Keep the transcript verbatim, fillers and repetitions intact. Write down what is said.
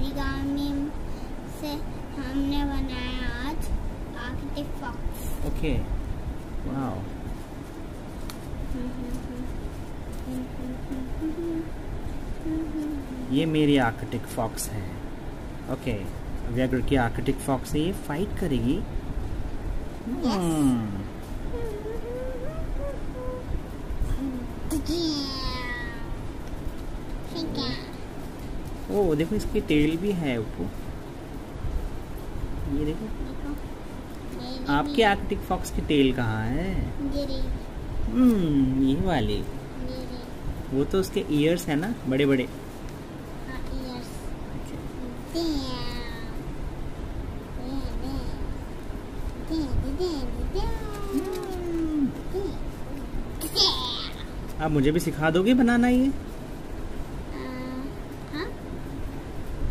Origami से हमने बनाया आज आर्कटिक फॉक्स। Okay, wow. ये मेरी आर्कटिक फॉक्स है। ओके, व्यग्र की आर्कटिक फॉक्स से ये फाइट करेगी। hmm. ओ देखो, इसकी टेल भी है ऊपर। ये देखो, देखो। आपके आर्कटिक फॉक्स की टेल कहाँ है? हम्म, ये वाली। वो तो उसके ईयर्स है ना, बड़े बड़े। आप मुझे भी सिखा दोगे बनाना ये?